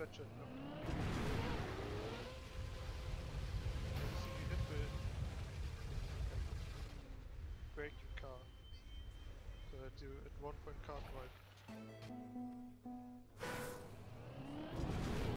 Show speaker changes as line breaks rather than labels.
Gotcha. No. See, you hit the brake your car so that you at one point can't ride.